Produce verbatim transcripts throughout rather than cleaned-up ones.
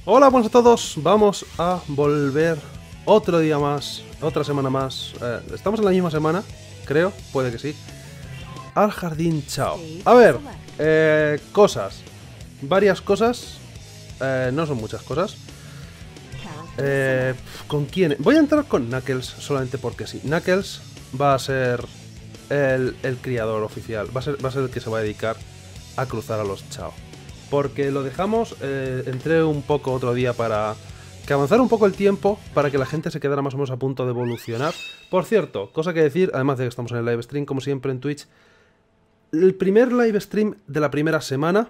Hola, buenas a todos. Vamos a volver otro día más, otra semana más. Eh, estamos en la misma semana, creo, puede que sí. Al Jardín Chao. A ver, eh, cosas. Varias cosas. Eh, no son muchas cosas. Eh, ¿Con quién? Voy a entrar con Knuckles solamente porque sí. Knuckles va a ser el, el criador oficial. Va a ser, va a ser el que se va a dedicar a cruzar a los Chao. Porque lo dejamos, eh, entré un poco otro día para que avanzara un poco el tiempo, para que la gente se quedara más o menos a punto de evolucionar. Por cierto, cosa que decir, además de que estamos en el live stream, como siempre en Twitch, el primer live stream de la primera semana...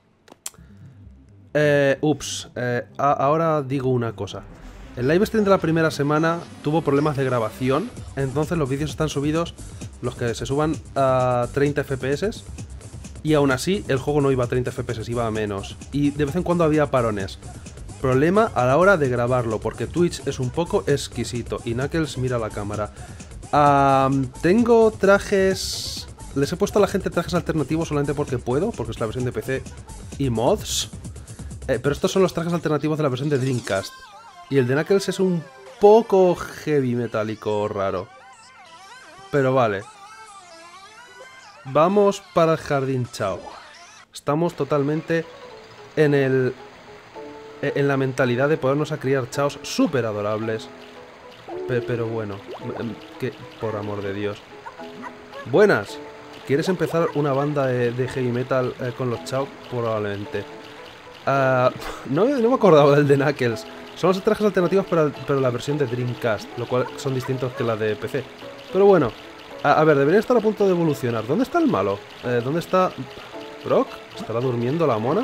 Eh, ups, eh, a, ahora digo una cosa. El live stream de la primera semana tuvo problemas de grabación, entonces los vídeos están subidos, los que se suban a treinta F P S, y aún así el juego no iba a treinta F P S, iba a menos. Y de vez en cuando había parones. Problema a la hora de grabarlo, porque Twitch es un poco exquisito. Y Knuckles mira la cámara. Um, tengo trajes... Les he puesto a la gente trajes alternativos solamente porque puedo, porque es la versión de P C y mods. Eh, pero estos son los trajes alternativos de la versión de Dreamcast. Y el de Knuckles es un poco heavy metálico raro. Pero vale. Vamos para el Jardín Chao. Estamos totalmente en el... En la mentalidad de podernos a criar chaos súper adorables. Pero, pero bueno, que por amor de Dios. Buenas. ¿Quieres empezar una banda de, de heavy metal eh, con los Chao? Probablemente. Uh, no, no me acordaba del de Knuckles. Son los trajes alternativos pero, pero la versión de Dreamcast, lo cual son distintos que la de P C. Pero bueno, a, a ver, debería estar a punto de evolucionar. ¿Dónde está el malo? Eh, ¿Dónde está Brock? ¿Estará durmiendo la mona?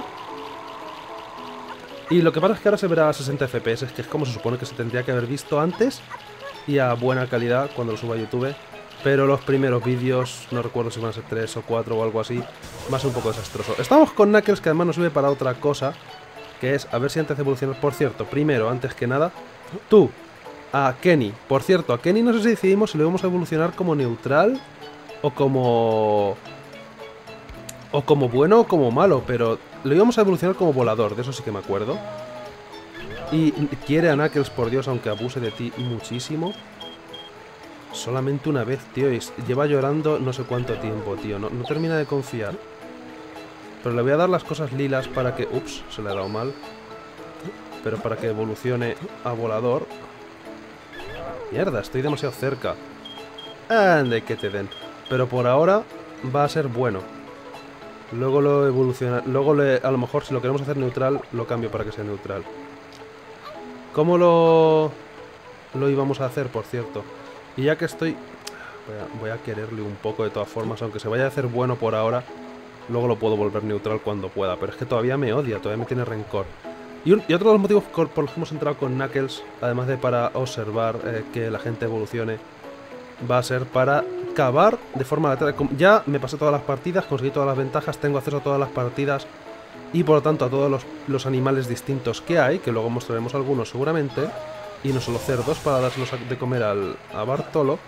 Y lo que pasa es que ahora se verá a sesenta F P S, que es como se supone que se tendría que haber visto antes y a buena calidad cuando lo suba a YouTube. Pero los primeros vídeos, no recuerdo si van a ser tres o cuatro o algo así, va a ser un poco desastroso. Estamos con Knuckles, que además nos sirve para otra cosa, que es a ver si antes de evolucionar. Por cierto, primero, antes que nada, tú, a Kenny. Por cierto, a Kenny no sé si decidimos si lo vamos a evolucionar como neutral o como... O como bueno o como malo, pero lo íbamos a evolucionar como volador, de eso sí que me acuerdo. Y quiere a Knuckles, por Dios, aunque abuse de ti muchísimo. Solamente una vez, tío, y lleva llorando no sé cuánto tiempo, tío. No, no termina de confiar. Pero le voy a dar las cosas lilas para que... Ups, se le ha dado mal. Pero para que evolucione a volador. Mierda, estoy demasiado cerca. Ande, que te den. Pero por ahora va a ser bueno. Luego lo evoluciona... Luego le, a lo mejor si lo queremos hacer neutral, lo cambio para que sea neutral. ¿Cómo lo... lo íbamos a hacer, por cierto? Y ya que estoy... Voy a, voy a quererle un poco de todas formas, aunque se vaya a hacer bueno por ahora. Luego lo puedo volver neutral cuando pueda, pero es que todavía me odia, todavía me tiene rencor. Y, un, y otro de los motivos por los que hemos entrado con Knuckles, además de para observar eh, que la gente evolucione, va a ser para cavar de forma lateral. Ya me pasé todas las partidas, conseguí todas las ventajas, tengo acceso a todas las partidas y por lo tanto a todos los, los animales distintos que hay, que luego mostraremos algunos seguramente. Y no solo cerdos para dárselos de comer al, a Bartolo.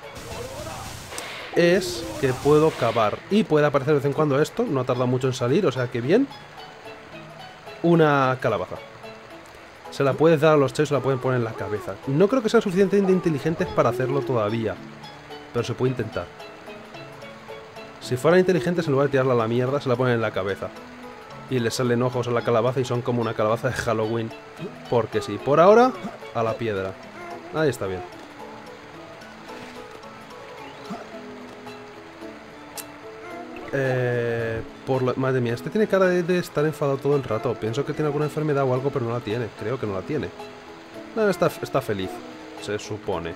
Es que puedo cavar. Y puede aparecer de vez en cuando esto. No ha tardado mucho en salir, o sea que bien. Una calabaza. Se la puedes dar a los Chao y se la pueden poner en la cabeza. No creo que sean suficientemente inteligentes para hacerlo todavía. Pero se puede intentar. Si fueran inteligentes, en lugar de tirarla a la mierda, se la ponen en la cabeza. Y le salen ojos a la calabaza y son como una calabaza de Halloween. Porque sí. Por ahora, a la piedra. Ahí está bien. Eh, por la... Madre mía, este tiene cara de, de estar enfadado todo el rato. Pienso que tiene alguna enfermedad o algo, pero no la tiene. Creo que no la tiene. No, está, está feliz. Se supone.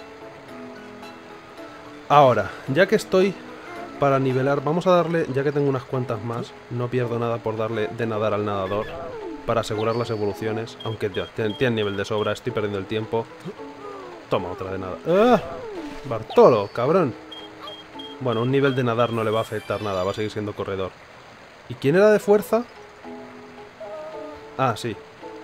Ahora, ya que estoy... Para nivelar, vamos a darle, ya que tengo unas cuantas más, no pierdo nada por darle de nadar al nadador, para asegurar las evoluciones, aunque tío, tiene nivel de sobra, estoy perdiendo el tiempo. Toma otra de nada. ¡Ah! Bartolo, cabrón. Bueno, un nivel de nadar no le va a afectar nada, va a seguir siendo corredor. ¿Y quién era de fuerza? Ah, sí.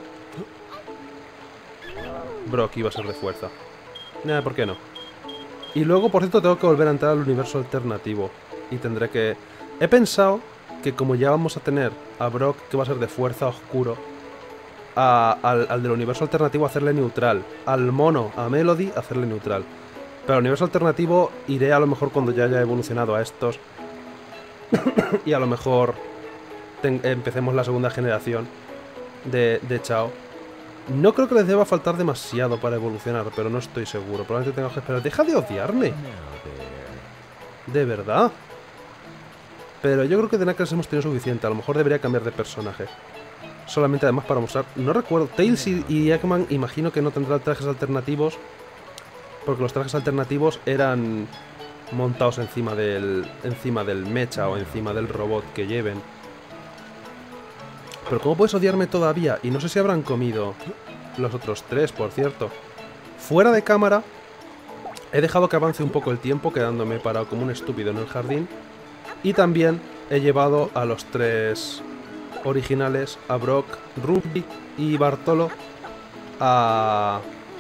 Brock iba a ser de fuerza. Nah, ¿por qué no? Y luego, por cierto, tengo que volver a entrar al universo alternativo. Y tendré que... He pensado que como ya vamos a tener a Brock, que va a ser de fuerza oscuro, a, al, al del universo alternativo hacerle neutral. Al mono, a Melody, hacerle neutral. Pero al universo alternativo iré a lo mejor cuando ya haya evolucionado a estos. Y a lo mejor ten, empecemos la segunda generación de, de Chao. No creo que les deba faltar demasiado para evolucionar, pero no estoy seguro. Probablemente tengo que esperar. ¡Deja de odiarme! De verdad. Pero yo creo que de Knuckles hemos tenido suficiente. A lo mejor debería cambiar de personaje. Solamente además para mostrar... No recuerdo. Tails y, y Eggman imagino que no tendrán trajes alternativos. Porque los trajes alternativos eran montados encima del, encima del mecha o encima del robot que lleven. Pero ¿cómo puedes odiarme todavía? Y no sé si habrán comido los otros tres, por cierto. Fuera de cámara, he dejado que avance un poco el tiempo, quedándome parado como un estúpido en el jardín. Y también he llevado a los tres originales, a Brock, Ruby y Bartolo, a...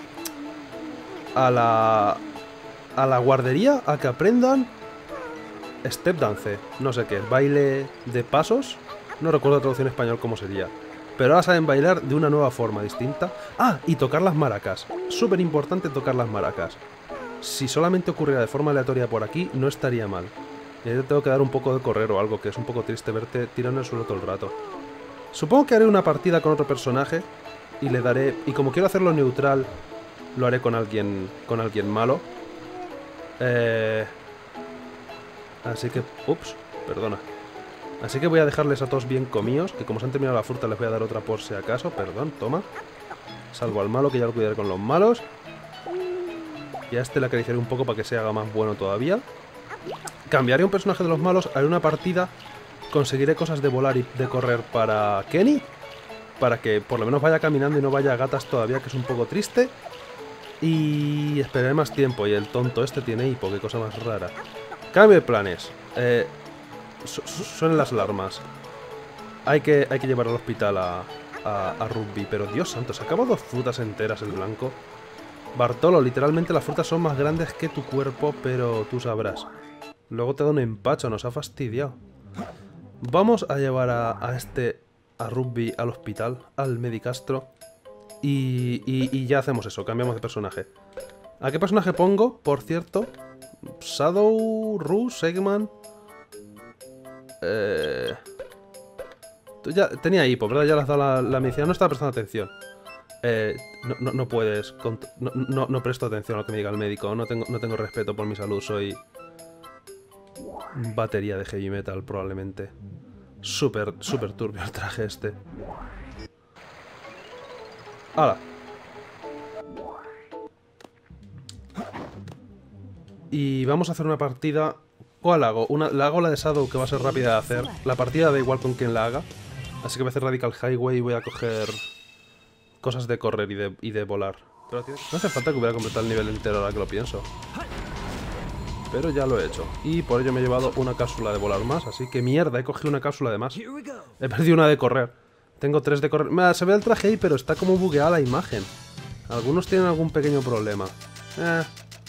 a la... a la guardería a que aprendan Step Dance, no sé qué, baile de pasos. No recuerdo la traducción en español cómo sería. Pero ahora saben bailar de una nueva forma distinta. Ah, y tocar las maracas. Súper importante tocar las maracas. Si solamente ocurriera de forma aleatoria por aquí, no estaría mal. Y ahí te tengo que dar un poco de correr o algo, que es un poco triste verte tirando en el suelo todo el rato. Supongo que haré una partida con otro personaje y le daré... Y como quiero hacerlo neutral, lo haré con alguien, con alguien malo. Eh... Así que... Ups, perdona. Así que voy a dejarles a todos bien comidos, que como se han terminado la fruta les voy a dar otra por si acaso. Perdón, toma. Salvo al malo, que ya lo cuidaré con los malos. Y a este le acariciaré un poco para que se haga más bueno todavía. Cambiaré un personaje de los malos, haré una partida, conseguiré cosas de volar y de correr para Kenny, para que por lo menos vaya caminando y no vaya a gatas todavía, que es un poco triste. Y esperaré más tiempo, y el tonto este tiene hipo, qué cosa más rara. Cambio de planes. Eh... Su suenan las alarmas. Hay que, hay que llevar al hospital a, a, a Rugby. Pero Dios santo, se acabó dos frutas enteras el blanco. Bartolo, literalmente las frutas son más grandes que tu cuerpo, pero tú sabrás. Luego te da un empacho, nos ha fastidiado. Vamos a llevar a, a este, a Rugby al hospital, al Medicastro. Y, y, y ya hacemos eso, cambiamos de personaje. ¿A qué personaje pongo? Por cierto, Shadow, Rush, Eggman... Eh... Ya tenía hipo, ¿verdad? Ya le has dado la, la medicina. No estaba prestando atención. Eh, no, no, no puedes... No, no, no presto atención a lo que me diga el médico. No tengo, no tengo respeto por mi salud. Soy... batería de heavy metal, probablemente. Súper, súper turbio el traje este. ¡Hala! Y vamos a hacer una partida... ¿Cuál hago? Una, la hago la de Shadow, que va a ser rápida de hacer. La partida da igual con quien la haga. Así que voy a hacer Radical Highway y voy a coger cosas de correr y de, y de volar. No hace falta que hubiera completado el nivel entero ahora que lo pienso. Pero ya lo he hecho. Y por ello me he llevado una cápsula de volar más. Así que mierda, he cogido una cápsula de más. He perdido una de correr. Tengo tres de correr. Mira, se ve el traje ahí, pero está como bugueada la imagen. Algunos tienen algún pequeño problema. Eh...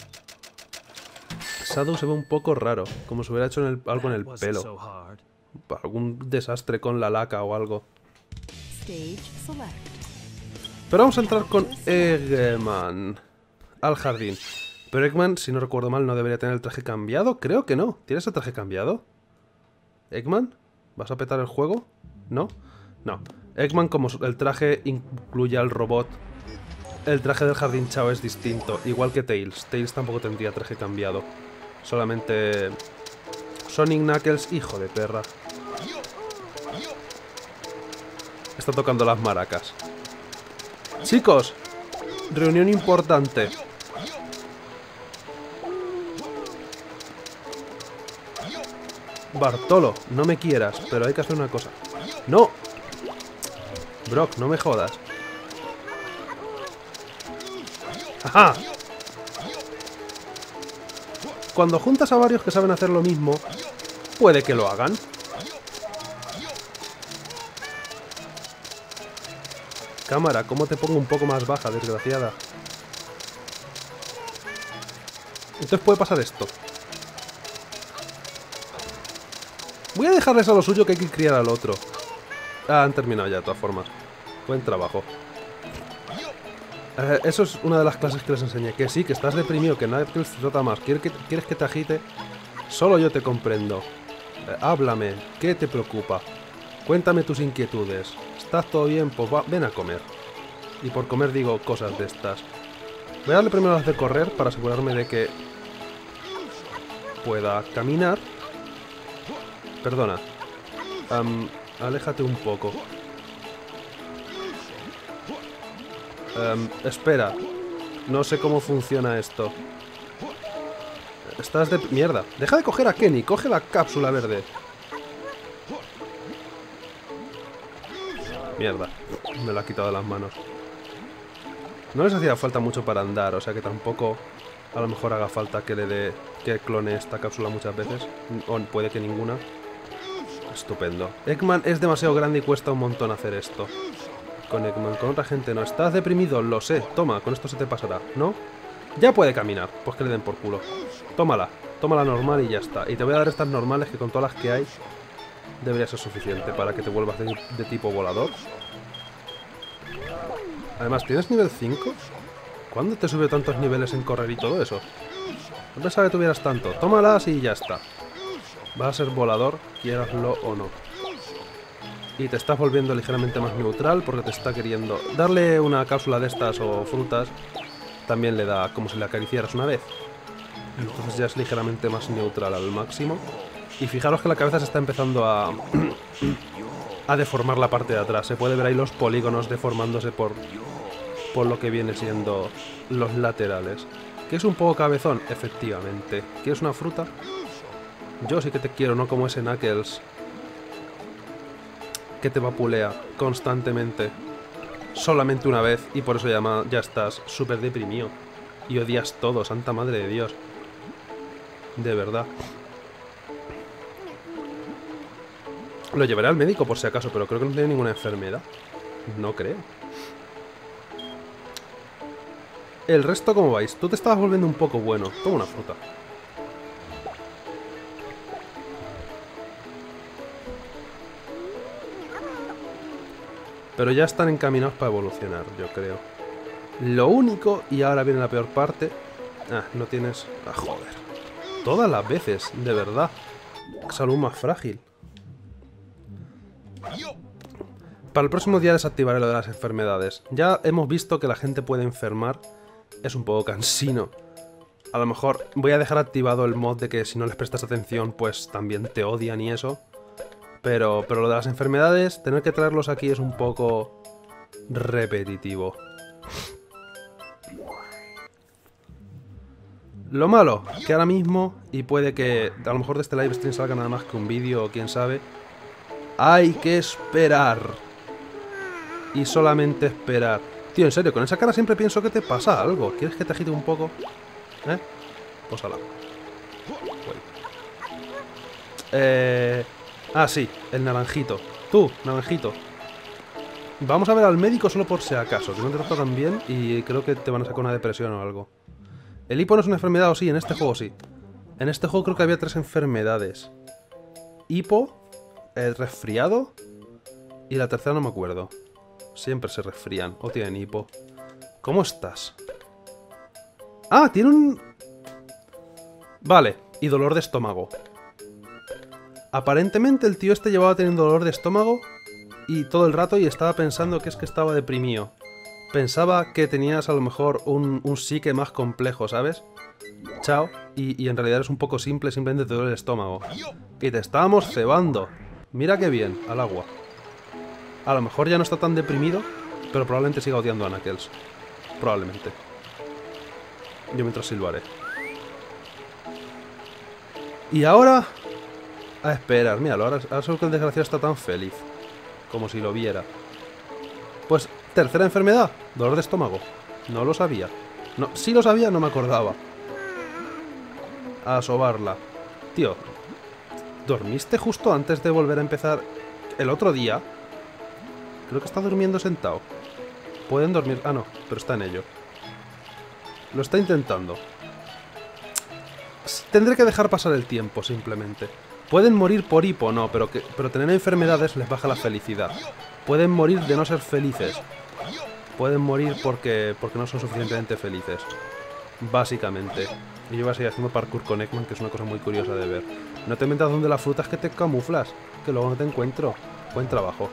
Shadow se ve un poco raro, como si hubiera hecho en el, algo en el pelo. Algún desastre con la laca o algo. Pero vamos a entrar con Eggman al jardín. Pero Eggman, si no recuerdo mal, no debería tener el traje cambiado. Creo que no. ¿Tienes el traje cambiado? ¿Eggman? ¿Vas a petar el juego? ¿No? No. Eggman, como el traje incluye al robot, el traje del Jardín Chao es distinto. Igual que Tails. Tails tampoco tendría traje cambiado. Solamente Sonic, Knuckles, hijo de perra. Está tocando las maracas. Chicos, reunión importante. Bartolo, no me quieras, pero hay que hacer una cosa. ¡No! Brock, no me jodas. ¡Ajá! Cuando juntas a varios que saben hacer lo mismo, puede que lo hagan. Cámara, ¿cómo te pongo un poco más baja, desgraciada? Entonces puede pasar esto. Voy a dejarles a lo suyo, que hay que criar al otro. Ah, han terminado ya, de todas formas. Buen trabajo. Eh, eso es una de las clases que les enseñé. Que sí, que estás deprimido, que nadie te trata más. ¿Quieres que, ¿Quieres que te agite? Solo yo te comprendo. Eh, háblame. ¿Qué te preocupa? Cuéntame tus inquietudes. ¿Estás todo bien? Pues va, ven a comer. Y por comer digo cosas de estas. Voy a darle primero las de correr para asegurarme de que pueda caminar. Perdona. Um, aléjate un poco. Um, espera. No sé cómo funciona esto. Estás de... Mierda. Deja de coger a Kenny. Coge la cápsula verde. Mierda. Me la ha quitado de las manos. No les hacía falta mucho para andar, o sea que tampoco a lo mejor haga falta que le dé... que clone esta cápsula muchas veces. O puede que ninguna. Estupendo. Eggman es demasiado grande y cuesta un montón hacer esto. Con Eggman, con otra gente no. Estás deprimido, lo sé. Toma, con esto se te pasará, ¿no? Ya puede caminar, pues que le den por culo. Tómala, tómala normal y ya está. Y te voy a dar estas normales que con todas las que hay debería ser suficiente para que te vuelvas de, de tipo volador. Además, ¿tienes nivel cinco? ¿Cuándo te subió tantos niveles en correr y todo eso? No pensaba que tuvieras tanto. Tómalas y ya está. Vas a ser volador, quieraslo o no. Y te estás volviendo ligeramente más neutral porque te está queriendo... Darle una cápsula de estas o frutas también le da como si le acariciaras una vez. Entonces ya es ligeramente más neutral al máximo. Y fijaros que la cabeza se está empezando a... a deformar la parte de atrás. Se puede ver ahí los polígonos deformándose por... por lo que viene siendo los laterales. ¿Que es un poco cabezón? Efectivamente. ¿Quieres una fruta? Yo sí que te quiero, no como ese Knuckles que te vapulea constantemente. Solamente una vez y por eso ya, ya estás súper deprimido. Y odias todo, santa madre de Dios. De verdad. Lo llevaré al médico por si acaso, pero creo que no tiene ninguna enfermedad. No creo. El resto, ¿cómo vais? Tú te estabas volviendo un poco bueno. Toma una fruta. Pero ya están encaminados para evolucionar, yo creo. Lo único, y ahora viene la peor parte... Ah, no tienes... Ah, joder. Todas las veces, de verdad. Salud más frágil. Para el próximo día desactivaré lo de las enfermedades. Ya hemos visto que la gente puede enfermar. Es un poco cansino. A lo mejor voy a dejar activado el mod de que si no les prestas atención, pues también te odian y eso. Pero, pero lo de las enfermedades, tener que traerlos aquí es un poco repetitivo. Lo malo, que ahora mismo, y puede que a lo mejor de este live stream salga nada más que un vídeo o quién sabe, hay que esperar. Y solamente esperar. Tío, en serio, con esa cara siempre pienso que te pasa algo. ¿Quieres que te agite un poco? ¿Eh? Pues ala. Eh... Ah, sí, el naranjito. Tú, naranjito. Vamos a ver al médico solo por si acaso, que no te trata tan bien y creo que te van a sacar una depresión o algo. ¿El hipo no es una enfermedad o sí? En este juego sí. En este juego creo que había tres enfermedades. Hipo, el resfriado y la tercera no me acuerdo. Siempre se resfrían o tienen hipo. ¿Cómo estás? Ah, tiene un... Vale, y dolor de estómago. Aparentemente el tío este llevaba teniendo dolor de estómago y todo el rato y estaba pensando que es que estaba deprimido. Pensaba que tenías a lo mejor un, un psique más complejo, ¿sabes? Chao. Y, y en realidad es un poco simple, simplemente te duele el estómago. Y te estábamos cebando. Mira qué bien, al agua. A lo mejor ya no está tan deprimido, pero probablemente siga odiando a Knuckles. Probablemente. Yo mientras silbaré. Y ahora... a esperar, míralo, ahora, ahora solo que el desgraciado está tan feliz. Como si lo viera. Pues, tercera enfermedad, dolor de estómago. No lo sabía. No, sí lo sabía, no me acordaba. A sobarla. Tío, ¿dormiste justo antes de volver a empezar el otro día? Creo que está durmiendo sentado. Pueden dormir... Ah, no, pero está en ello. Lo está intentando. Tendré que dejar pasar el tiempo, simplemente. Pueden morir por hipo, no, pero, que, pero tener enfermedades les baja la felicidad. pueden morir de no ser felices. Pueden morir porque, porque no son suficientemente felices. Básicamente. Y yo voy a seguir haciendo parkour con Eggman, que es una cosa muy curiosa de ver. No te metas donde las frutas que te camuflas, que luego no te encuentro. Buen trabajo.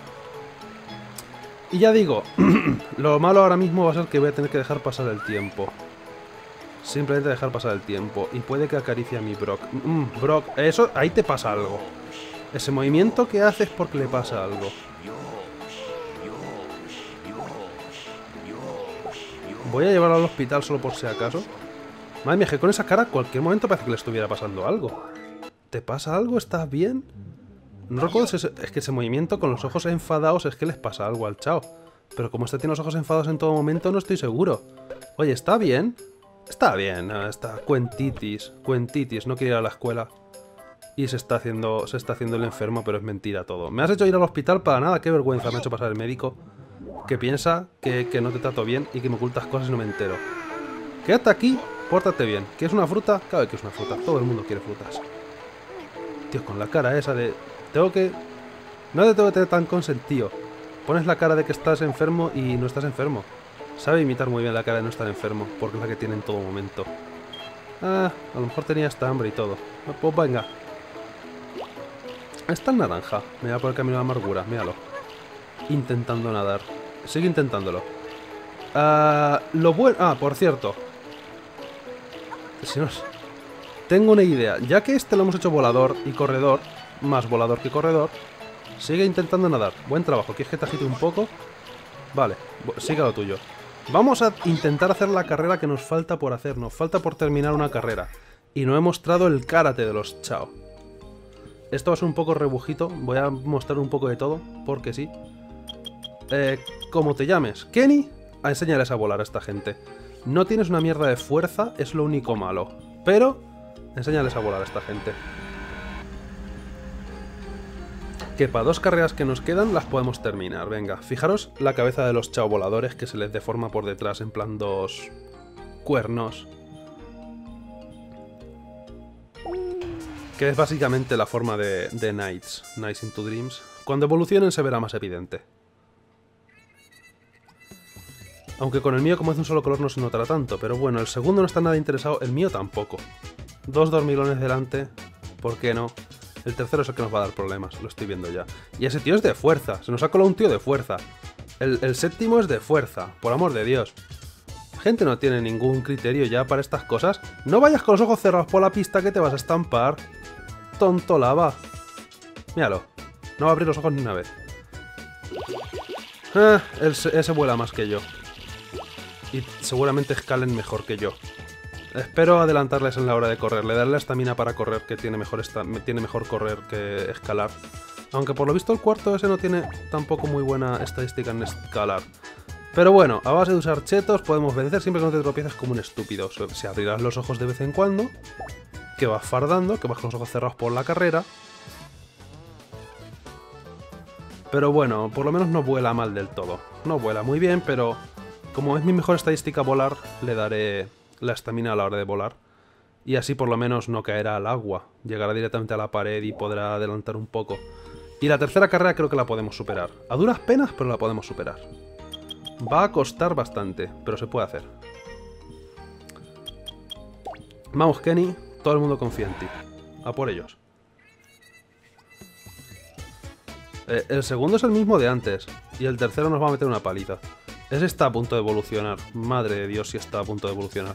Y ya digo, lo malo ahora mismo va a ser que voy a tener que dejar pasar el tiempo. Simplemente dejar pasar el tiempo. Y puede que acaricie a mi Brock. Mm, Brock, eso, ahí te pasa algo. Ese movimiento que haces porque le pasa algo. Voy a llevarlo al hospital solo por si acaso. Madre mía, que con esa cara cualquier momento parece que le estuviera pasando algo. ¿Te pasa algo? ¿Estás bien? No recuerdo si es, es que ese movimiento con los ojos enfadados es que les pasa algo al Chao. Pero como este tiene los ojos enfadados en todo momento, no estoy seguro. Oye, ¿está bien? Está bien, está cuentitis, cuentitis, no quiere ir a la escuela. Y se está haciendo, se está haciendo el enfermo, pero es mentira todo. Me has hecho ir al hospital para nada, qué vergüenza me ha hecho pasar el médico. Que piensa que, que no te trato bien y que me ocultas cosas y no me entero. Quédate aquí, pórtate bien. ¿Quieres una fruta? Claro que es una fruta, todo el mundo quiere frutas. Tío, con la cara esa de... Tengo que... No te tengo que tener tan consentido. Pones la cara de que estás enfermo y no estás enfermo. Sabe imitar muy bien la cara de no estar enfermo, porque es la que tiene en todo momento. Ah, a lo mejor tenía hasta hambre y todo. Pues venga. Está el naranja. Me va por el camino de la amargura, míralo. Intentando nadar. Sigue intentándolo. Ah, lo bueno... Ah, por cierto. Si no... Tengo una idea. Ya que este lo hemos hecho volador y corredor, más volador que corredor, sigue intentando nadar. Buen trabajo. ¿Quieres que te agite un poco? Vale, sigue lo tuyo. Vamos a intentar hacer la carrera que nos falta por hacer. Nos falta por terminar una carrera. Y no he mostrado el karate de los Chao. Esto va a ser un poco rebujito. Voy a mostrar un poco de todo, porque sí. Eh, ¿Cómo te llames? Kenny, a enseñarles a volar a esta gente. No tienes una mierda de fuerza, es lo único malo. Pero, enséñales a volar a esta gente. Que para dos carreras que nos quedan las podemos terminar. Venga, fijaros la cabeza de los Chao voladores que se les deforma por detrás en plan dos cuernos. Que es básicamente la forma de, de Nights, Nights into Dreams. Cuando evolucionen se verá más evidente. Aunque con el mío, como es de un solo color, no se notará tanto. Pero bueno, el segundo no está nada interesado, el mío tampoco. Dos dormilones delante, ¿por qué no? El tercero es el que nos va a dar problemas, lo estoy viendo ya. Y ese tío es de fuerza, se nos ha colado un tío de fuerza. El, el séptimo es de fuerza, por amor de Dios. La gente no tiene ningún criterio ya para estas cosas. No vayas con los ojos cerrados por la pista que te vas a estampar. Tonto lava. Míralo, no va a abrir los ojos ni una vez. Ah, ese, ese vuela más que yo. Y seguramente escalen mejor que yo. Espero adelantarles en la hora de correr. Le daré la estamina para correr, que tiene mejor, esta tiene mejor correr que escalar. Aunque por lo visto el cuarto ese no tiene tampoco muy buena estadística en escalar. Pero bueno, a base de usar chetos podemos vencer siempre que no te tropieces como un estúpido. Si abrirás los ojos de vez en cuando, que vas fardando, que vas con los ojos cerrados por la carrera. Pero bueno, por lo menos no vuela mal del todo. No vuela muy bien, pero como es mi mejor estadística volar, le daré la estamina a la hora de volar. Y así por lo menos no caerá al agua. Llegará directamente a la pared y podrá adelantar un poco. Y la tercera carrera creo que la podemos superar. A duras penas, pero la podemos superar. Va a costar bastante, pero se puede hacer. Vamos, Kenny. Todo el mundo confía en ti. A por ellos. Eh, el segundo es el mismo de antes. Y el tercero nos va a meter una paliza. Ese está a punto de evolucionar. Madre de Dios, si está a punto de evolucionar.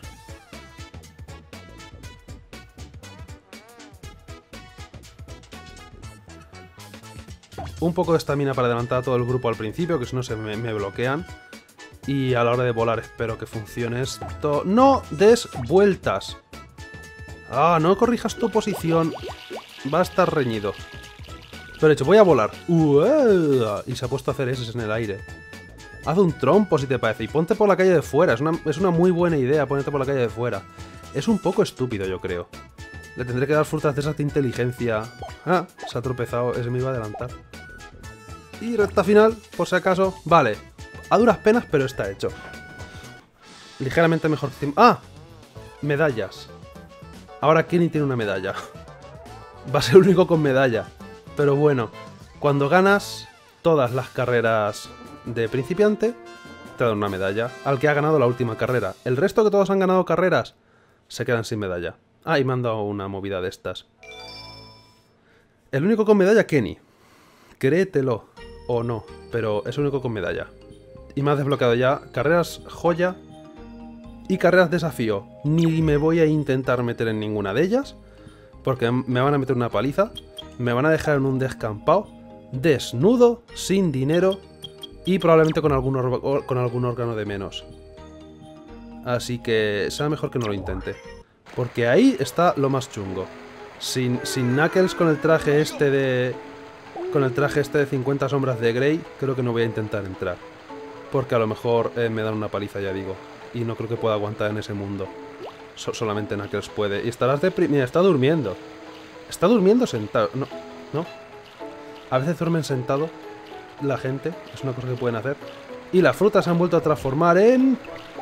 Un poco de estamina para adelantar a todo el grupo al principio, que si no se me, me bloquean. Y a la hora de volar espero que funcione esto. ¡No des vueltas! ¡Ah, no corrijas tu posición! Va a estar reñido. Pero he dicho, voy a volar. ¡Uah! Y se ha puesto a hacer eses en el aire. Haz un trompo si te parece y ponte por la calle de fuera. Es una, es una muy buena idea ponerte por la calle de fuera. Es un poco estúpido, yo creo. Le tendré que dar frutas de esas de inteligencia. Ah, se ha tropezado. Ese me iba a adelantar. Y recta final, por si acaso. Vale. A duras penas, pero está hecho. Ligeramente mejor que... ¡Ah! Medallas. Ahora Kenny tiene una medalla. Va a ser el único con medalla. Pero bueno, cuando ganas... todas las carreras de principiante, te dan una medalla al que ha ganado la última carrera. El resto que todos han ganado carreras se quedan sin medalla. Ah, y me han dado una movida de estas. El único con medalla, Kenny. Créetelo o no, pero es el único con medalla. Y me ha desbloqueado ya carreras joya y carreras desafío. Ni me voy a intentar meter en ninguna de ellas, porque me van a meter una paliza. Me van a dejar en un descampado, desnudo, sin dinero y probablemente con algún, con algún órgano de menos. Así que será mejor que no lo intente, porque ahí está lo más chungo. Sin, sin Knuckles con el traje este de... Con el traje este de cincuenta sombras de Grey, creo que no voy a intentar entrar. Porque a lo mejor eh, me dan una paliza, ya digo. Y no creo que pueda aguantar en ese mundo. So solamente Knuckles puede. Y estarás deprimido. Está durmiendo. Está durmiendo sentado. No, no. A veces duermen sentado la gente. Es una cosa que pueden hacer. Y las frutas se han vuelto a transformar en...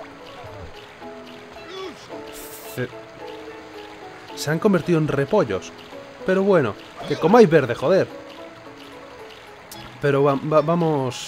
Ce... Se han convertido en repollos. Pero bueno, que comáis verde, joder. Pero va, va, vamos...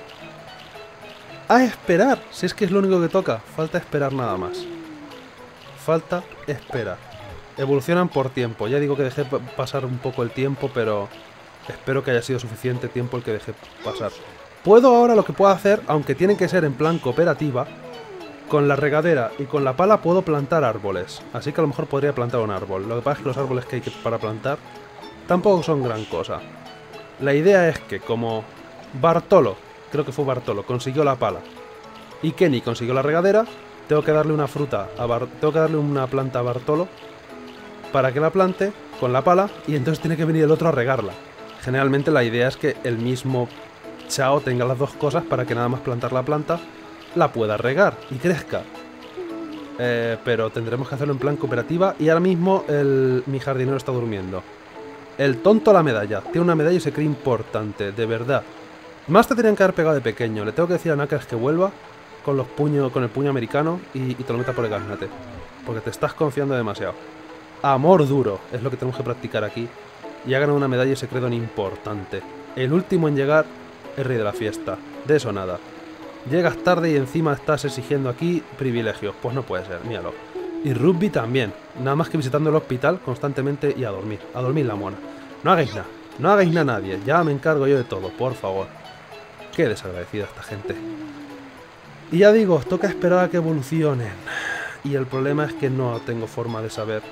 a esperar. Si es que es lo único que toca. Falta esperar nada más. Falta esperar. Evolucionan por tiempo. Ya digo que dejé pasar un poco el tiempo, pero espero que haya sido suficiente tiempo el que dejé pasar. Puedo ahora lo que puedo hacer, aunque tiene que ser en plan cooperativa, con la regadera y con la pala puedo plantar árboles. Así que a lo mejor podría plantar un árbol. Lo que pasa es que los árboles que hay que para plantar tampoco son gran cosa. La idea es que como Bartolo, creo que fue Bartolo, consiguió la pala y Kenny consiguió la regadera, tengo que darle una fruta a Bar tengo que darle una planta a Bartolo para que la plante con la pala y entonces tiene que venir el otro a regarla. Generalmente la idea es que el mismo Chao tenga las dos cosas para que nada más plantar la planta la pueda regar y crezca. Eh, pero tendremos que hacerlo en plan cooperativa y ahora mismo el, mi jardinero está durmiendo. El tonto la medalla. Tiene una medalla y se cree importante, de verdad. Más te tenían que haber pegado de pequeño. Le tengo que decir a Knuckles que vuelva con los puños, con el puño americano y, y te lo meta por el gaznate. Porque te estás confiando demasiado. Amor duro es lo que tenemos que practicar aquí. Y ha ganado una medalla y se cree don importante. El último en llegar es rey de la fiesta. De eso nada. Llegas tarde y encima estás exigiendo aquí privilegios. Pues no puede ser, míralo. Y Rugby también. Nada más que visitando el hospital constantemente y a dormir. A dormir la mona. No hagáis nada. No hagáis nada a nadie. Ya me encargo yo de todo, por favor. Qué desagradecida esta gente. Y ya digo, os toca esperar a que evolucionen. Y el problema es que no tengo forma de saber.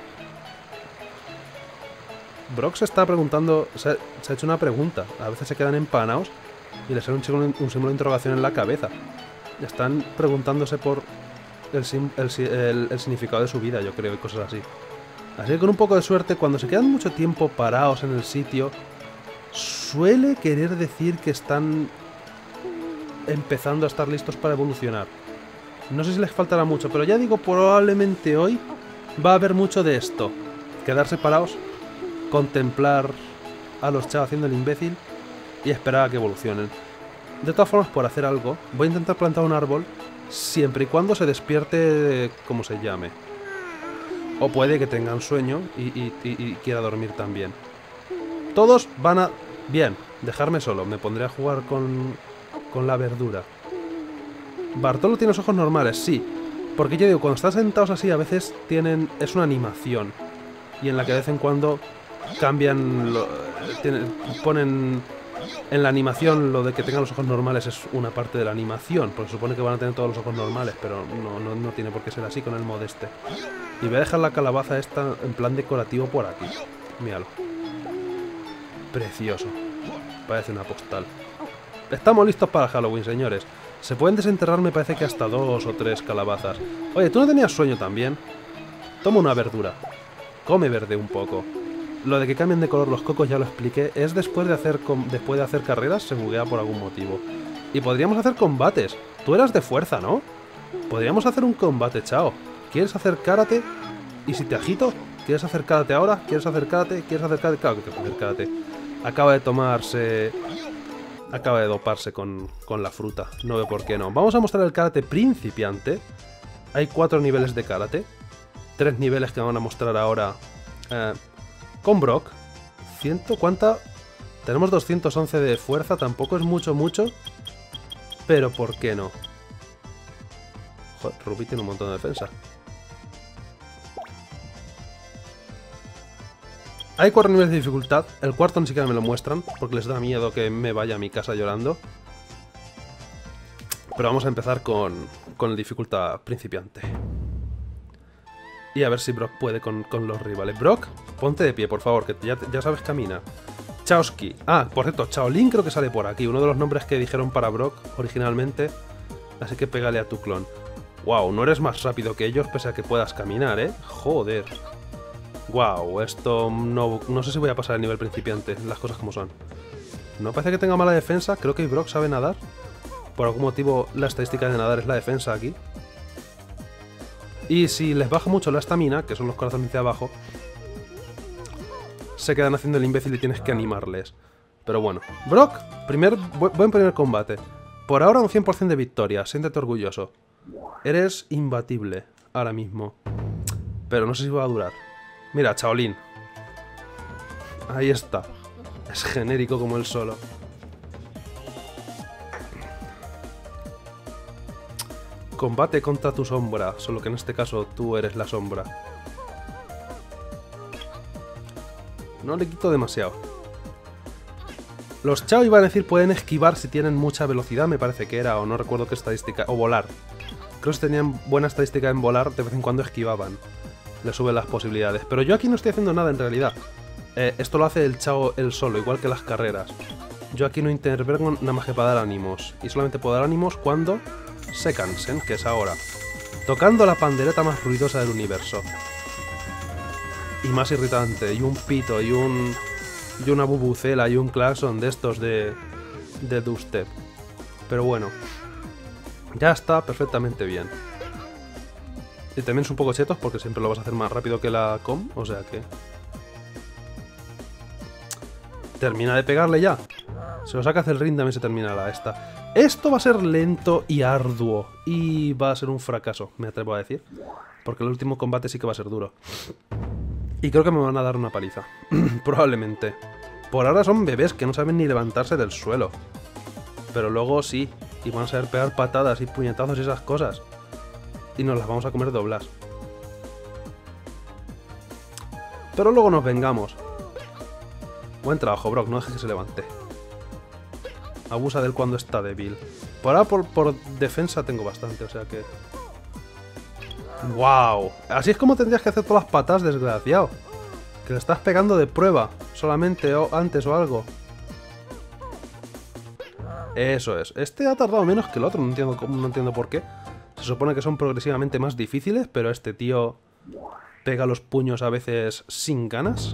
Brock se está preguntando... Se ha, se ha hecho una pregunta. A veces se quedan empanados y les sale un símbolo, un símbolo de interrogación en la cabeza. Están preguntándose por el, el, el, el significado de su vida, yo creo, y cosas así. Así que con un poco de suerte, cuando se quedan mucho tiempo parados en el sitio, suele querer decir que están empezando a estar listos para evolucionar. No sé si les faltará mucho, pero ya digo, probablemente hoy va a haber mucho de esto. Quedarse parados, contemplar a los chavos haciendo el imbécil y esperar a que evolucionen. De todas formas, por hacer algo, voy a intentar plantar un árbol siempre y cuando se despierte como se llame. O puede que tengan sueño y, y, y, y quiera dormir también. Todos van a... Bien, dejarme solo. Me pondré a jugar con, con la verdura. Bartolo tiene los ojos normales, sí. Porque yo digo, cuando están sentados así, a veces tienen... Es una animación. Y en la que de vez en cuando cambian... Lo, tienen, ponen... En la animación lo de que tengan los ojos normales es una parte de la animación. Porque se supone que van a tener todos los ojos normales. Pero no, no, no tiene por qué ser así con el mod este. Y voy a dejar la calabaza esta en plan decorativo por aquí. Míralo. Precioso. Parece una postal. Estamos listos para Halloween, señores. Se pueden desenterrar, me parece que hasta dos o tres calabazas. Oye, ¿tú no tenías sueño también? Toma una verdura. Come verde un poco. Lo de que cambien de color los cocos ya lo expliqué. Es después de hacer, después de hacer carreras, se buguea por algún motivo. Y podríamos hacer combates. Tú eras de fuerza, ¿no? Podríamos hacer un combate, chao. ¿Quieres hacer karate? ¿Y si te agito? ¿Quieres hacer karate ahora? ¿Quieres hacer karate? ¿Quieres hacer karate? Claro que quiero hacer karate. Acaba de tomarse... Acaba de doparse con, con la fruta. No veo por qué no. Vamos a mostrar el karate principiante. Hay cuatro niveles de karate. Tres niveles que me van a mostrar ahora eh, con Brock. ¿Ciento? ¿Cuánta? Tenemos doscientos once de fuerza, tampoco es mucho, mucho. Pero ¿por qué no? Joder, Ruby tiene un montón de defensa. Hay cuatro niveles de dificultad. El cuarto ni siquiera me lo muestran, porque les da miedo que me vaya a mi casa llorando. Pero vamos a empezar con, con la dificultad principiante. Y a ver si Brock puede con, con los rivales. Brock, ponte de pie, por favor, que ya, ya sabes camina. Chaoski. Ah, por cierto, Chaolin creo que sale por aquí. Uno de los nombres que dijeron para Brock originalmente. Así que pégale a tu clon. Wow, no eres más rápido que ellos pese a que puedas caminar, ¿eh? Joder. Wow, esto no, no sé si voy a pasar el nivel principiante, las cosas como son. No parece que tenga mala defensa, creo que Brock sabe nadar. Por algún motivo la estadística de nadar es la defensa aquí. Y si les baja mucho la estamina, que son los corazones de abajo, se quedan haciendo el imbécil y tienes que animarles. Pero bueno, Brock, primer, buen primer combate. Por ahora un cien por cien de victoria, siéntete orgulloso. Eres imbatible, ahora mismo. Pero no sé si va a durar. Mira, Chaolin. Ahí está. Es genérico como él solo. Combate contra tu sombra, solo que en este caso tú eres la sombra. No le quito demasiado. Los Chao, iba a decir, pueden esquivar si tienen mucha velocidad, me parece que era, o no recuerdo qué estadística. O volar. Creo que si tenían buena estadística en volar, de vez en cuando esquivaban. Le suben las posibilidades. Pero yo aquí no estoy haciendo nada en realidad. Eh, esto lo hace el Chao él solo, igual que las carreras. Yo aquí no intervengo nada más que para dar ánimos. Y solamente puedo dar ánimos cuando se cansen, que es ahora. Tocando la pandereta más ruidosa del universo. Y más irritante. Y un pito, y un... y una bubucela, y un claxon de estos de... de dubstep. Pero bueno. Ya está perfectamente bien. Y también es un poco chetos porque siempre lo vas a hacer más rápido que la com, o sea que... Termina de pegarle ya. Se lo saca hacia el ring, también se terminará esta. Esto va a ser lento y arduo. Y va a ser un fracaso, me atrevo a decir. Porque el último combate sí que va a ser duro. Y creo que me van a dar una paliza. Probablemente. Por ahora son bebés que no saben ni levantarse del suelo. Pero luego sí. Y van a saber pegar patadas y puñetazos y esas cosas. Y nos las vamos a comer doblas. Pero luego nos vengamos. Buen trabajo, Brock, no dejes que se levante. Abusa de él cuando está débil. Por ahora por, por defensa tengo bastante, o sea que... ¡Wow! Así es como tendrías que hacer todas las patas, desgraciado. Que le estás pegando de prueba. Solamente o antes o algo. Eso es. Este ha tardado menos que el otro, no entiendo, no entiendo por qué. Se supone que son progresivamente más difíciles, pero este tío pega los puños a veces sin ganas.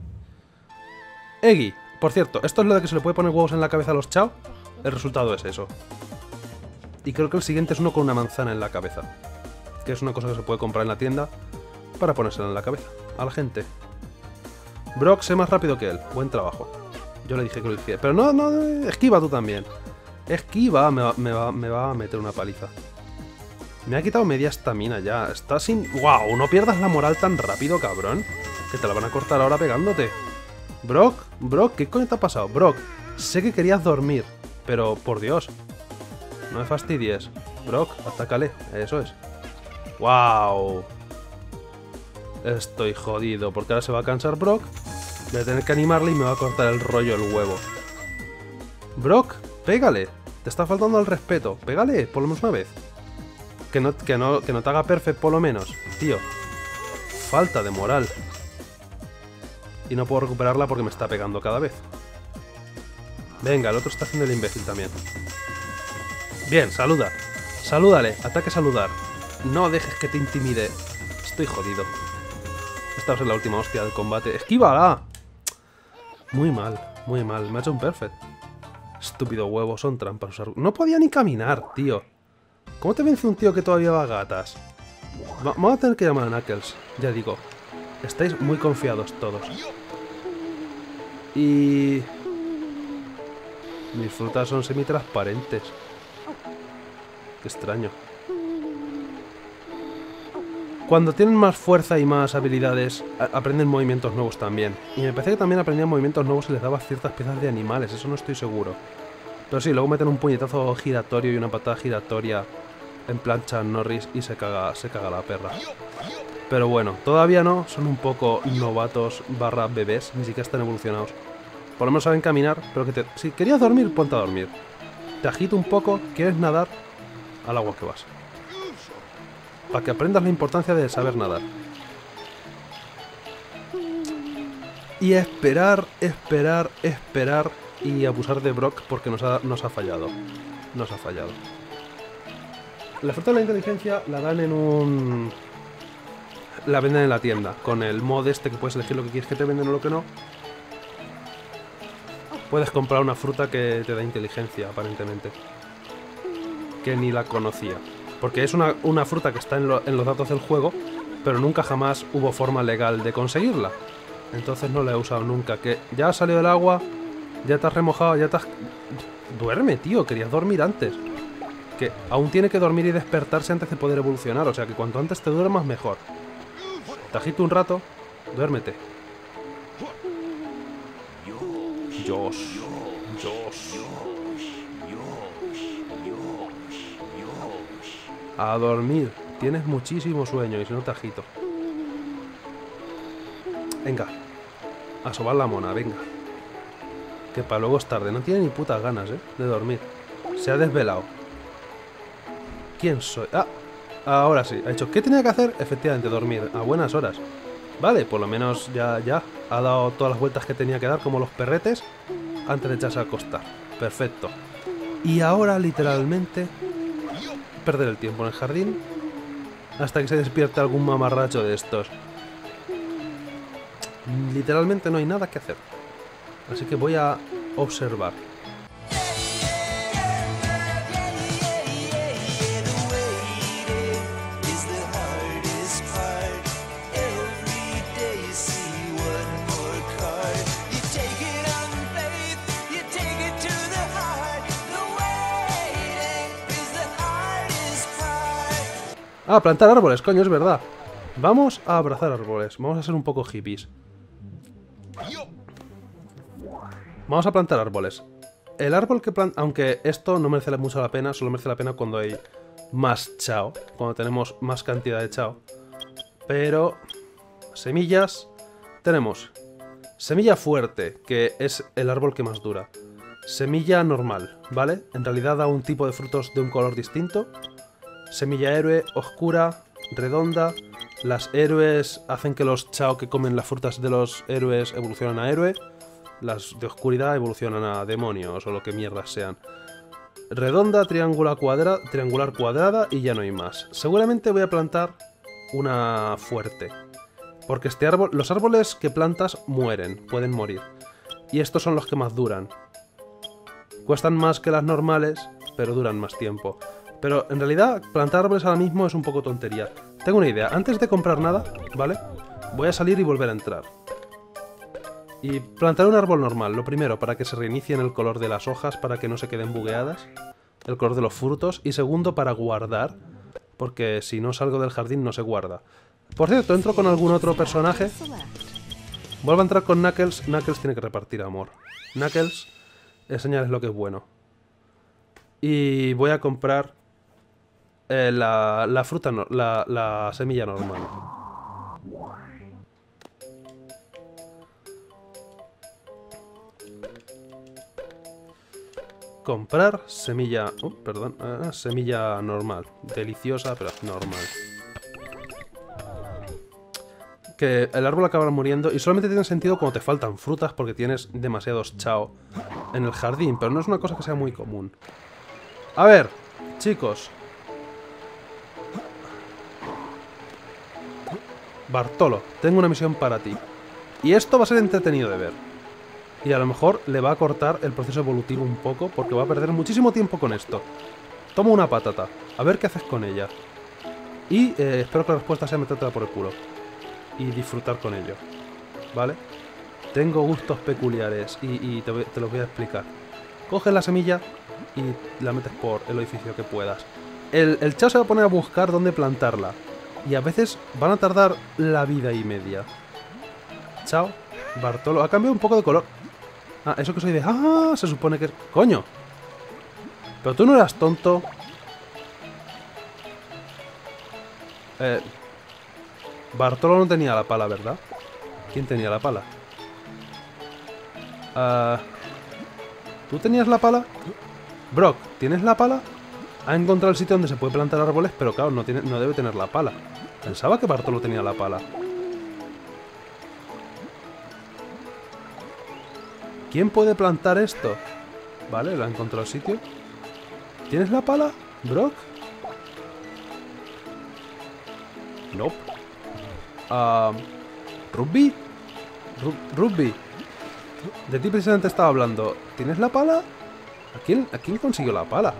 Eggy, por cierto, esto es lo de que se le puede poner huevos en la cabeza a los Chao. El resultado es eso. Y creo que el siguiente es uno con una manzana en la cabeza. Que es una cosa que se puede comprar en la tienda para ponérsela en la cabeza a la gente. Brock, sé más rápido que él. Buen trabajo. Yo le dije que lo hiciera. Pero no, no, esquiva tú también. Esquiva, me va, me va, me va a meter una paliza. Me ha quitado media estamina ya. Está sin... ¡Wow! No pierdas la moral tan rápido, cabrón. Que te la van a cortar ahora pegándote. Brock, Brock, ¿qué coño te ha pasado? Brock, sé que querías dormir, pero por Dios, no me fastidies. Brock, atácale, eso es. ¡Wow! Estoy jodido, porque ahora se va a cansar Brock. Voy a tener que animarle y me va a cortar el rollo el huevo. Brock, pégale. Te está faltando el respeto. Pégale, por lo menos una vez. Que no, que no, que no te haga perfect por lo menos, tío. Falta de moral. Y no puedo recuperarla porque me está pegando cada vez. Venga, el otro está haciendo el imbécil también. Bien, saluda. Salúdale, ataque saludar. No dejes que te intimide. Estoy jodido. Esta va a ser la última hostia del combate. ¡Esquívala! Muy mal, muy mal. Me ha hecho un perfect. Estúpido huevo, son trampas. No podía ni caminar, tío. ¿Cómo te vence un tío que todavía va a gatas? Va Vamos a tener que llamar a Knuckles. Ya digo. Estáis muy confiados todos. Y... mis frutas son semitransparentes. Qué extraño. Cuando tienen más fuerza y más habilidades, aprenden movimientos nuevos también. Y me parece que también aprendían movimientos nuevos y les daba ciertas piezas de animales, eso no estoy seguro. Pero sí, luego meten un puñetazo giratorio y una patada giratoria en plan Chuck Norris y se caga, se caga la perra. Pero bueno, todavía no, son un poco novatos barra bebés, ni siquiera están evolucionados. Por lo menos saben caminar, pero que te... si querías dormir, ponte a dormir. Te agito un poco, quieres nadar, al agua que vas. Para que aprendas la importancia de saber nadar. Y esperar, esperar, esperar y abusar de Brock porque nos ha, nos ha fallado. Nos ha fallado. La fruta de la inteligencia la dan en un... la venden en la tienda, con el mod este que puedes elegir lo que quieres que te venden o lo que no. Puedes comprar una fruta que te da inteligencia, aparentemente. Que ni la conocía. Porque es una, una fruta que está en, lo, en los datos del juego, pero nunca jamás hubo forma legal de conseguirla. Entonces no la he usado nunca. Que ya has salido del agua, ya te has remojado, ya te has... Duerme, tío, querías dormir antes. Que aún tiene que dormir y despertarse antes de poder evolucionar, o sea que cuanto antes te duermas mejor. Te agito un rato, duérmete. Josh, Josh. A dormir, tienes muchísimo sueño y si no te agito. Venga, a sobar la mona, venga. Que para luego es tarde, no tiene ni putas ganas, eh, de dormir. Se ha desvelado. ¿Quién soy? Ah, ahora sí, ha dicho, ¿qué tenía que hacer? Efectivamente, dormir, a buenas horas. Vale, por lo menos ya, ya, ha dado todas las vueltas que tenía que dar, como los perretes, antes de echarse a acostar. Perfecto. Y ahora, literalmente, perder el tiempo en el jardín, hasta que se despierte algún mamarracho de estos. Literalmente no hay nada que hacer. Así que voy a observar. Ah, plantar árboles, coño, es verdad. Vamos a abrazar árboles. Vamos a ser un poco hippies. Vamos a plantar árboles. El árbol que planta... Aunque esto no merece mucho la pena, solo merece la pena cuando hay más chao. Cuando tenemos más cantidad de chao. Pero... semillas... Tenemos... semilla fuerte, que es el árbol que más dura. Semilla normal, ¿vale? En realidad da un tipo de frutos de un color distinto. Semilla héroe, oscura, redonda. Las héroes hacen que los chao que comen las frutas de los héroes evolucionan a héroe. Las de oscuridad evolucionan a demonios o lo que mierdas sean. Redonda, triangular, cuadra, triangular cuadrada y ya no hay más. Seguramente voy a plantar una fuerte. Porque este árbol, los árboles que plantas mueren, pueden morir. Y estos son los que más duran. Cuestan más que las normales, pero duran más tiempo. Pero en realidad plantar árboles ahora mismo es un poco tontería. Tengo una idea, antes de comprar nada, ¿vale? Voy a salir y volver a entrar. Y plantaré un árbol normal, lo primero, para que se reinicien el color de las hojas, para que no se queden bugueadas. El color de los frutos. Y segundo, para guardar, porque si no salgo del jardín no se guarda. Por cierto, entro con algún otro personaje. Vuelvo a entrar con Knuckles. Knuckles tiene que repartir amor. Knuckles, enseñarles lo que es bueno. Y voy a comprar eh, la, la fruta, no, la, la semilla normal. Comprar semilla... Uh, perdón, uh, semilla normal. Deliciosa, pero normal. Que el árbol acabará muriendo y solamente tiene sentido cuando te faltan frutas porque tienes demasiados chao en el jardín, pero no es una cosa que sea muy común. A ver, chicos. Bartolo, tengo una misión para ti. Y esto va a ser entretenido de ver. Y a lo mejor le va a cortar el proceso evolutivo un poco porque va a perder muchísimo tiempo con esto. Toma una patata, a ver qué haces con ella. Y eh, espero que la respuesta sea metértela por el culo. Y disfrutar con ello, ¿vale? Tengo gustos peculiares y, y te, te los voy a explicar. Coges la semilla y la metes por el orificio que puedas. El, el chao se va a poner a buscar dónde plantarla. Y a veces van a tardar la vida y media. Chao. Bartolo. Ha cambiado un poco de color. Ah, eso que soy de... Ah, se supone que... ¡Coño! Pero tú no eras tonto. Eh... Bartolo no tenía la pala, ¿verdad? ¿Quién tenía la pala? Uh, ¿Tú tenías la pala? Brock, ¿tienes la pala? Ha encontrado el sitio donde se puede plantar árboles, pero claro, no, tiene, no debe tener la pala. Pensaba que Bartolo tenía la pala. ¿Quién puede plantar esto? Vale, lo ha encontrado el sitio. ¿Tienes la pala, Brock? No. Nope. Uh, ¿Rugby? Ru ¿Rugby? De ti precisamente estaba hablando. ¿Tienes la pala? ¿A quién, ¿A quién consiguió la pala?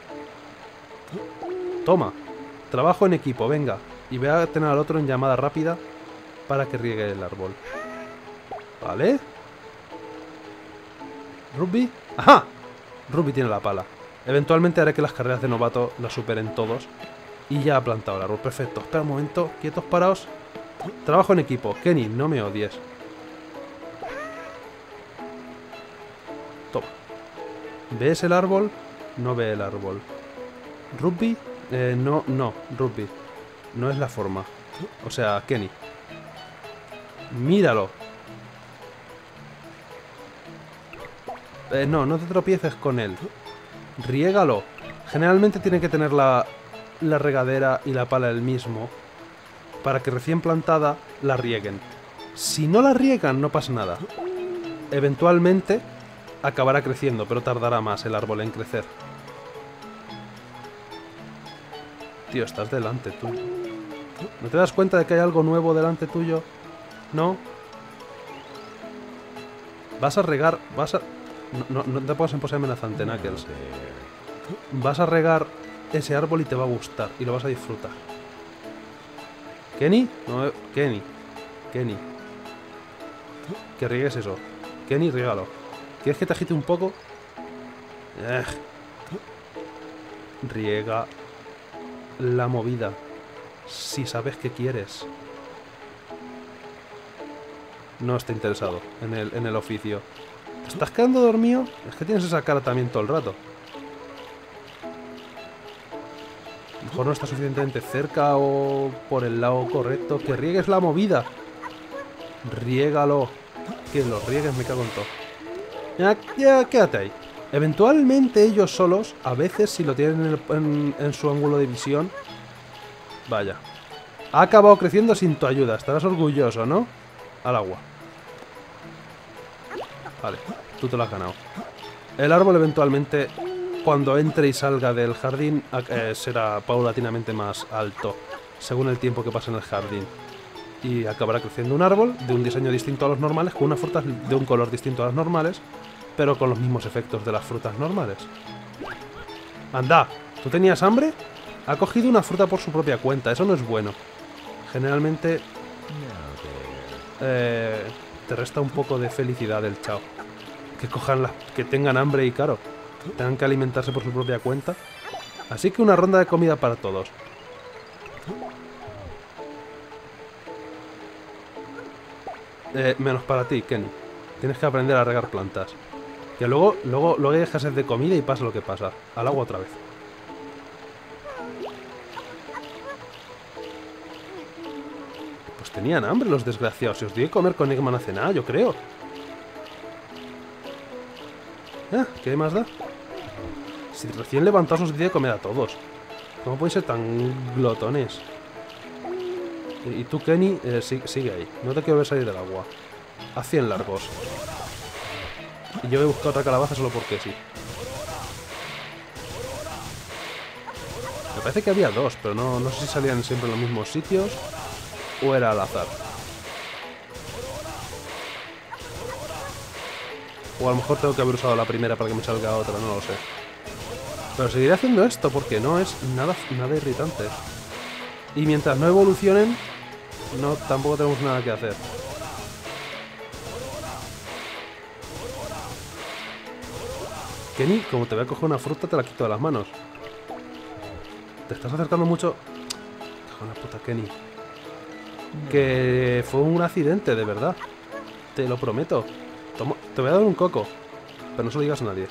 Toma. Trabajo en equipo, venga. Y voy a tener al otro en llamada rápida para que riegue el árbol. ¿Vale? ¿Rugby? ¡Ajá! Rugby tiene la pala. Eventualmente haré que las carreras de novato las superen todos. Y ya ha plantado el árbol. Perfecto. Espera un momento. Quietos, paraos. Trabajo en equipo. Kenny, no me odies. Toma. ¿Ves el árbol? No ve el árbol. ¿Rugby? Eh, no, no. Rugby. No es la forma. O sea, Kenny. Míralo. Eh, no, no te tropieces con él. Riégalo. Generalmente tiene que tener la, la regadera y la pala el mismo, para que recién plantada la rieguen. Si no la riegan, no pasa nada. Eventualmente acabará creciendo, pero tardará más el árbol en crecer. Tío, estás delante tú. ¿No te das cuenta de que hay algo nuevo delante tuyo? ¿No? Vas a regar... Vas a... No, no, no te pongas en pose amenazante, Knuckles. Vas a regar ese árbol y te va a gustar. Y lo vas a disfrutar. ¿Kenny? No, Kenny. Kenny. Que riegues eso. Kenny, riégalo. ¿Quieres que te agite un poco? Eh. Riega la movida. Si sabes que quieres. No está interesado en el, en el oficio. ¿Te estás quedando dormido? Es que tienes esa cara también todo el rato. A lo mejor no está suficientemente cerca o por el lado correcto. Que riegues la movida. Riégalo. Que lo riegues, me cago en todo. Ya, ya, quédate ahí. Eventualmente ellos solos, a veces si lo tienen en, el, en, en su ángulo de visión. Vaya. Ha acabado creciendo sin tu ayuda. Estarás orgulloso, ¿no? Al agua. Vale, tú te lo has ganado. El árbol eventualmente, cuando entre y salga del jardín, eh, será paulatinamente más alto, según el tiempo que pase en el jardín. Y acabará creciendo un árbol de un diseño distinto a los normales, con unas frutas de un color distinto a las normales, pero con los mismos efectos de las frutas normales. ¡Anda! ¿Tú tenías hambre? Ha cogido una fruta por su propia cuenta, eso no es bueno. Generalmente... Eh, te resta un poco de felicidad el chao. Que cojan las... que tengan hambre y claro, tengan que alimentarse por su propia cuenta. Así que una ronda de comida para todos. Eh, menos para ti, Kenny. Tienes que aprender a regar plantas. Que luego, luego, luego hay escasez de comida y pasa lo que pasa. Al agua otra vez. Pues tenían hambre los desgraciados. Se os dio que comer con Eggman hace nada, yo creo. Ah, ¿qué más da? Si recién levantados os dio de comer a todos. ¿Cómo podéis ser tan glotones? Y, y tú, Kenny, eh, sigue, sigue ahí. No te quiero ver salir del agua. A cien largos. Y yo voy a buscar otra calabaza solo porque sí. Me parece que había dos, pero no, no sé si salían siempre en los mismos sitios o era al azar. O a lo mejor tengo que haber usado la primera para que me salga otra, no lo sé. Pero seguiré haciendo esto porque no es nada, nada irritante. Y mientras no evolucionen, no, tampoco tenemos nada que hacer. Kenny, como te voy a coger una fruta, te la quito de las manos. Te estás acercando mucho. Con la puta Kenny. Que fue un accidente, de verdad. Te lo prometo. Toma, te voy a dar un coco. Pero no se lo digas a nadie.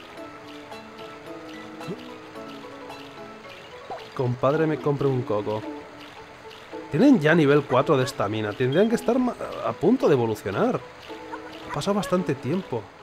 Compadre, me compre un coco. Tienen ya nivel cuatro de estamina. Tendrían que estar a punto de evolucionar. Ha pasado bastante tiempo.